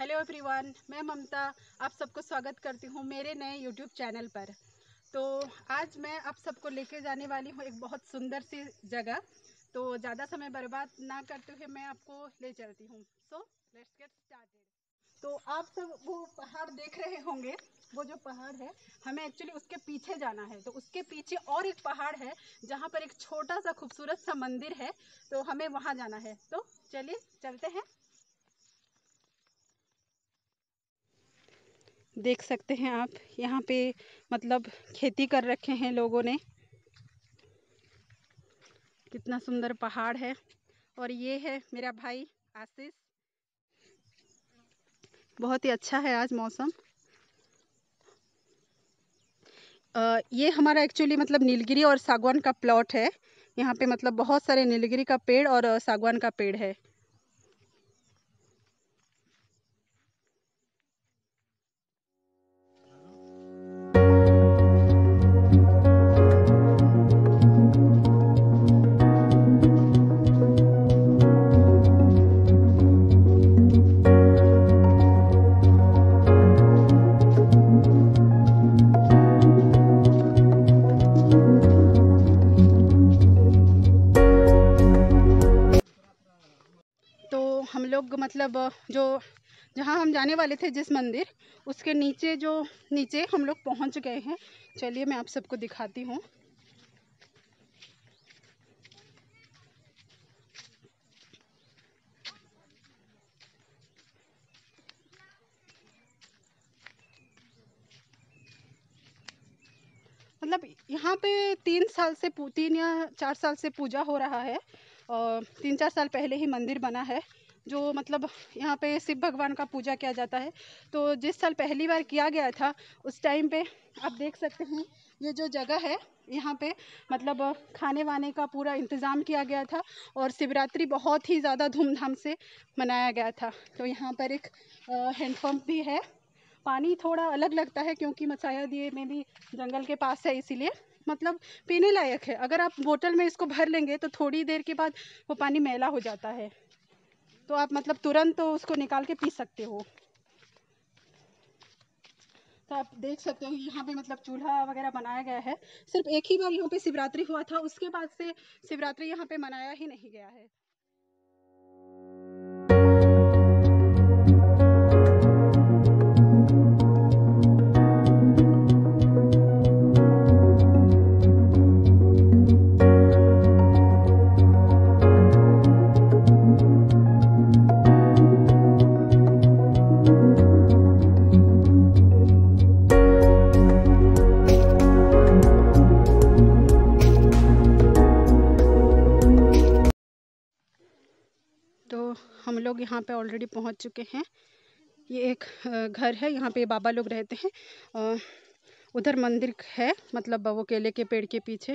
Hello everyone, मैं ममता आप सबको स्वागत करती हूँ मेरे नए यूट्यूब चैनल पर। तो आज मैं आप सबको लेके जाने वाली हूँ एक बहुत सुंदर सी जगह। तो ज़्यादा समय बर्बाद ना करते हुए मैं आपको ले चलती हूँ। So let's get started. तो आप सब वो पहाड़ देख रहे होंगे, वो जो पहाड़ है हमें एक्चुअली उसके पीछे जाना है। तो उसके पीछे और एक पहाड़ है जहाँ पर एक छोटा सा खूबसूरत सा मंदिर है, तो हमें वहाँ जाना है। तो चलिए चलते हैं। देख सकते हैं आप यहाँ पे मतलब खेती कर रखे हैं लोगों ने। कितना सुंदर पहाड़ है। और ये है मेरा भाई आशीष। बहुत ही अच्छा है आज मौसम। ये हमारा एक्चुअली मतलब नीलगिरी और सागवान का प्लॉट है। यहाँ पे मतलब बहुत सारे नीलगिरी का पेड़ और सागवान का पेड़ है। तो हम लोग मतलब जो जहाँ हम जाने वाले थे जिस मंदिर, उसके नीचे हम लोग पहुँच गए हैं। चलिए मैं आप सबको दिखाती हूँ। मतलब यहाँ पे 3 या 4 साल से पूजा हो रहा है। और 3-4 साल पहले ही मंदिर बना है। जो मतलब यहाँ पे शिव भगवान का पूजा किया जाता है। तो जिस साल पहली बार किया गया था उस टाइम पे आप देख सकते हैं ये जो जगह है, यहाँ पे मतलब खाने वाने का पूरा इंतज़ाम किया गया था। और शिवरात्रि बहुत ही ज़्यादा धूमधाम से मनाया गया था। तो यहाँ पर एक हैंडपम्प भी है। पानी थोड़ा अलग लगता है क्योंकि शायद ये में भी जंगल के पास है, इसीलिए मतलब पीने लायक है। अगर आप बोतल में इसको भर लेंगे तो थोड़ी देर के बाद वो पानी मैला हो जाता है। तो आप मतलब तुरंत तो उसको निकाल के पी सकते हो। तो आप देख सकते हो यहाँ पे मतलब चूल्हा वगैरह बनाया गया है। सिर्फ एक ही बार यहाँ पे शिवरात्रि हुआ था, उसके बाद से शिवरात्रि यहाँ पे मनाया ही नहीं गया है। तो हम लोग यहाँ पे ऑलरेडी पहुँच चुके हैं। ये एक घर है, यहाँ पे बाबा लोग रहते हैं। उधर मंदिर है, मतलब वो केले के पेड़ के पीछे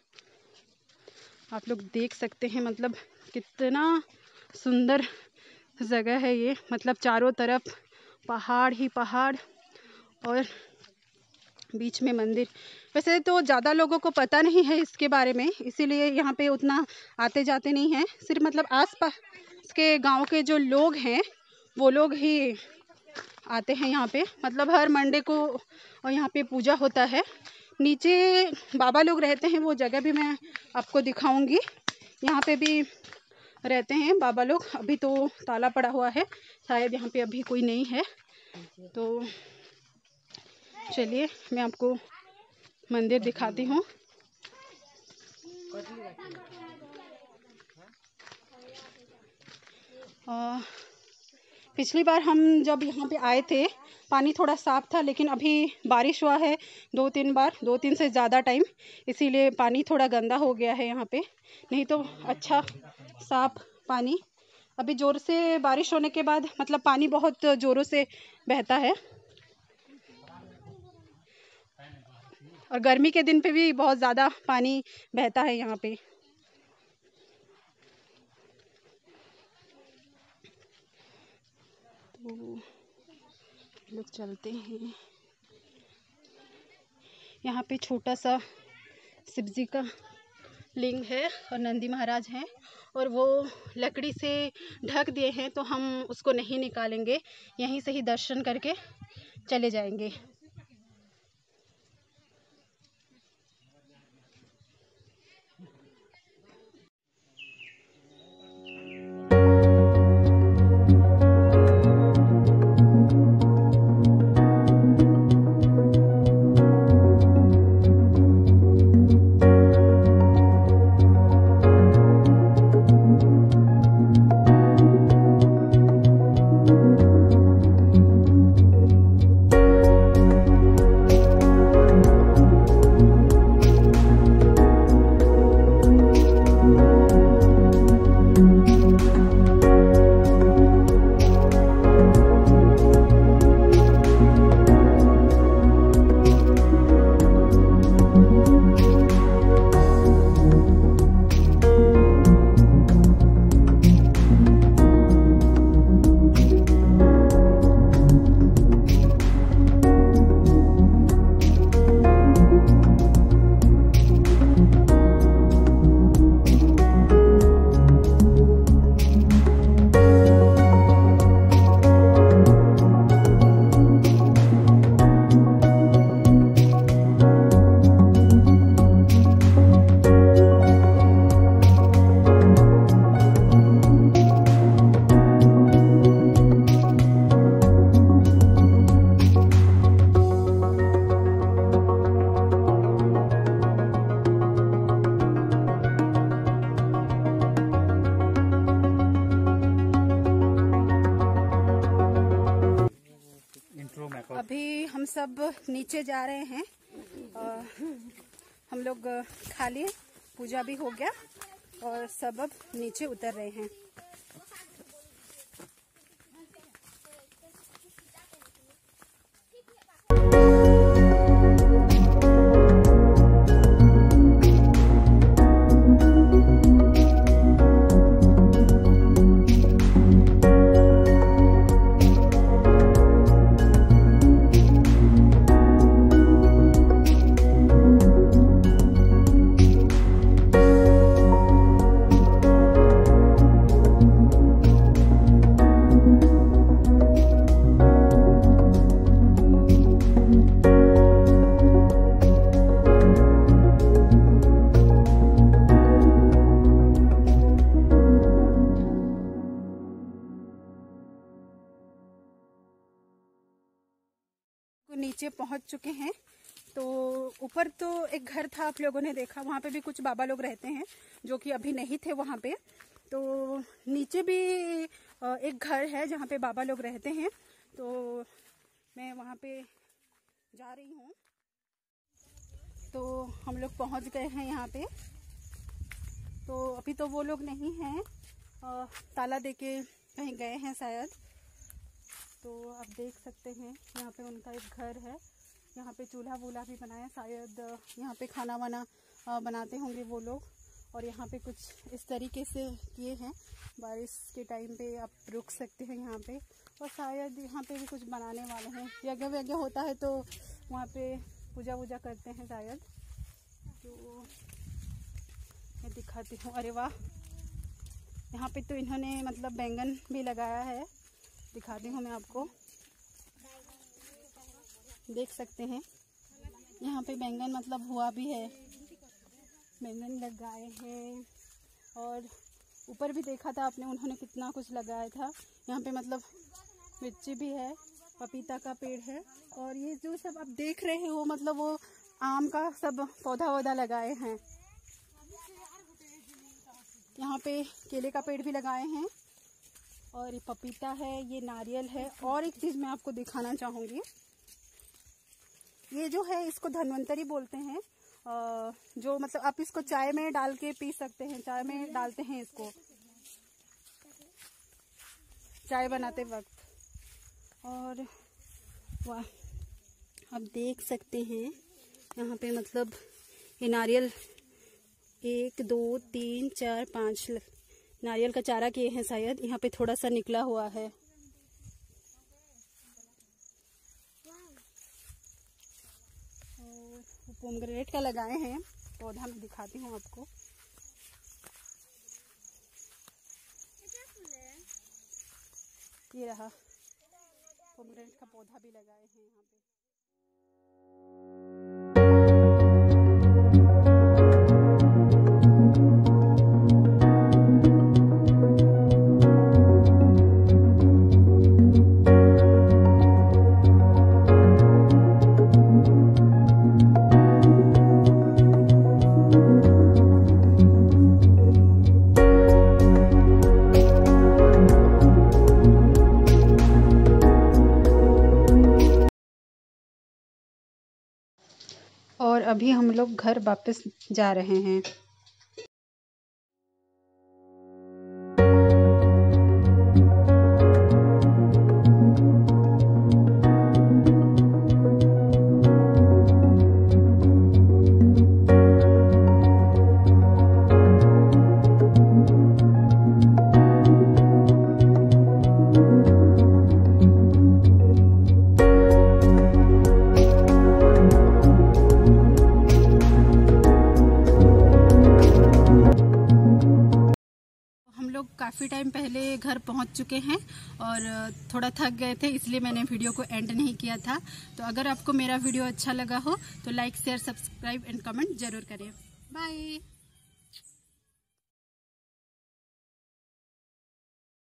आप लोग देख सकते हैं। मतलब कितना सुंदर जगह है ये। मतलब चारों तरफ पहाड़ ही पहाड़ और बीच में मंदिर। वैसे तो ज़्यादा लोगों को पता नहीं है इसके बारे में, इसीलिए यहाँ पे उतना आते जाते नहीं हैं। सिर्फ मतलब आसपास के गांव के जो लोग हैं वो लोग ही आते हैं यहाँ पे। मतलब हर मंडे को और यहाँ पे पूजा होता है। नीचे बाबा लोग रहते हैं, वो जगह भी मैं आपको दिखाऊंगी। यहाँ पे भी रहते हैं बाबा लोग। अभी तो ताला पड़ा हुआ है, शायद यहाँ पे अभी कोई नहीं है। तो चलिए मैं आपको मंदिर दिखाती हूँ। पिछली बार हम जब यहाँ पे आए थे पानी थोड़ा साफ़ था, लेकिन अभी बारिश हुआ है 2-3 से ज़्यादा टाइम, इसीलिए पानी थोड़ा गंदा हो गया है यहाँ पे। नहीं तो अच्छा साफ पानी। अभी ज़ोर से बारिश होने के बाद मतलब पानी बहुत ज़ोरों से बहता है। और गर्मी के दिन पे भी बहुत ज़्यादा पानी बहता है यहाँ पे। तो लोग चलते हैं। यहाँ पे छोटा सा शिव जी का लिंग है और नंदी महाराज हैं। और वो लकड़ी से ढक दिए हैं, तो हम उसको नहीं निकालेंगे, यहीं से ही दर्शन करके चले जाएंगे। अभी हम सब नीचे जा रहे हैं। हम लोग खा लिए, पूजा भी हो गया और सब अब नीचे उतर रहे हैं। नीचे पहुंच चुके हैं। तो ऊपर तो एक घर था, आप लोगों ने देखा, वहाँ पे भी कुछ बाबा लोग रहते हैं जो कि अभी नहीं थे वहाँ पे। तो नीचे भी एक घर है जहाँ पे बाबा लोग रहते हैं। तो मैं वहाँ पे जा रही हूँ। तो हम लोग पहुँच गए हैं यहाँ पे। तो अभी तो वो लोग नहीं हैं, ताला देके कहीं गए हैं शायद। तो आप देख सकते हैं यहाँ पे उनका एक घर है, यहाँ पे चूल्हा वूल्हा भी बनाया, शायद यहाँ पे खाना वाना बनाते होंगे वो लोग। और यहाँ पे कुछ इस तरीके से किए हैं, बारिश के टाइम पे आप रुक सकते हैं यहाँ पे। और शायद यहाँ पे भी कुछ बनाने वाले हैं, यज्ञ वज्ञ होता है तो वहाँ पे पूजा वूजा करते हैं शायद। तो मैं दिखाती हूँ। अरे वाह, यहाँ पे तो इन्होंने मतलब बैंगन भी लगाया है, दिखाती हूँ मैं आपको, देख सकते हैं यहाँ पे बैंगन मतलब हुआ भी है, बैंगन लगाए हैं। और ऊपर भी देखा था आपने, उन्होंने कितना कुछ लगाया था। यहाँ पे मतलब मिर्ची भी है, पपीता का पेड़ है। और ये जो सब आप देख रहे हैं वो मतलब वो आम का सब पौधा वौधा लगाए हैं। यहाँ पे केले का पेड़ भी लगाए हैं और ये पपीता है, ये नारियल है। और एक चीज़ मैं आपको दिखाना चाहूँगी, ये जो है इसको धन्वंतरी बोलते हैं। जो मतलब आप इसको चाय में डाल के पी सकते हैं, चाय में डालते हैं इसको चाय बनाते वक्त। और वाह, आप देख सकते हैं यहाँ पे मतलब ये नारियल 1 2 3 4 5 नारियल का चारा किए हैं शायद, यहाँ पे थोड़ा सा निकला हुआ है। और पोमग्रेनेट का लगाए हैं पौधा, मैं दिखाती हूँ आपको। ये रहा पोमेग्रेनेट का पौधा भी लगाए हैं यहाँ पे। और अभी हम लोग घर वापस जा रहे हैं। काफ़ी टाइम पहले घर पहुंच चुके हैं और थोड़ा थक गए थे, इसलिए मैंने वीडियो को एंड नहीं किया था। तो अगर आपको मेरा वीडियो अच्छा लगा हो तो like share subscribe and comment जरूर करें। बाय।